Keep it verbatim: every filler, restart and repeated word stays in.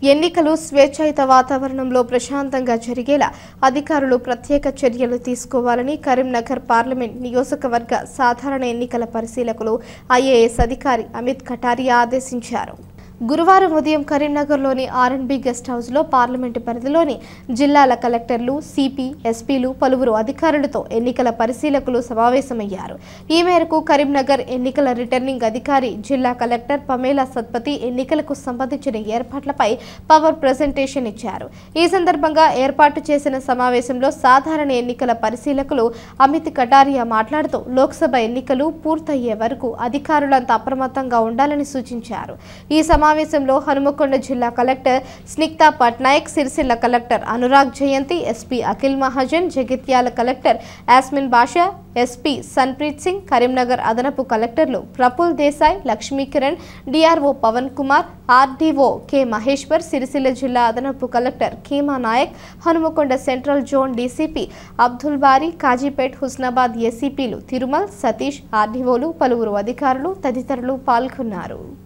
ఎన్నికలు స్వేచ్ఛాయుత వాతావరణంలో ప్రశాంతంగా జరిగేలా అధికారులు ప్రత్యేక చర్యలు తీసుకోవాలని కరీంనగర్ పార్లమెంట్ నియోజకవర్గ సాధారణ ఎన్నికల పరిశీలకులు ఐఏఎస్ అధికారి అమిత్ కటారియా ఆదేశించారు. గురువారం ఉదయం కరీంనగర్లోని ఆర్ అండ్ బి గెస్ట్ హౌస్లో పార్లమెంటు పరిధిలోని జిల్లాల కలెక్టర్లు, సిపి, ఎస్పీలు, పలువురు అధికారులతో ఎన్నికల పరిశీలకులు సమావేశమయ్యారు. ఈ మేరకు కరీంనగర్ ఎన్నికల రిటర్నింగ్ అధికారి జిల్లా కలెక్టర్ పమేలా సత్పతి ఎన్నికలకు సంబంధించిన ఏర్పాట్లపై పవర్ ప్రెజెంటేషన్ ఇచ్చారు. ఈ సందర్భంగా ఏర్పాటు చేసిన సమావేశంలో సాధారణ ఎన్నికల పరిశీలకులు అమిత్ కటారియా మాట్లాడుతూ లోక్సభ ఎన్నికలు పూర్తయ్యే వరకు అధికారులంతా అప్రమత్తంగా ఉండాలని సూచించారు. ఈ సమావేశంలో హనుమకొండ జిల్లా collector Snigdha Patnaik, Sircilla collector Anurag Jayanti, SP Akhil Mahajan, Jagtial collector Yasmin Basha, SP Sunpreet Singh, Karimnagar అదనపు కలెక్టర్లు Praful Desai, Lakshmi Kiran, DRO Pavan Kumar, RDO K Maheshwar, Sircilla జిల్లా అదనపు collector Keema Nayak, Hanumakonda central zone DCP Abdul Bari, Kazipet, Husnabad ఏసీపీలు Tirumal, Satish, ఆర్డీఓలు, పలువురు అధికారులు తదితరులు పాల్గొన్నారు.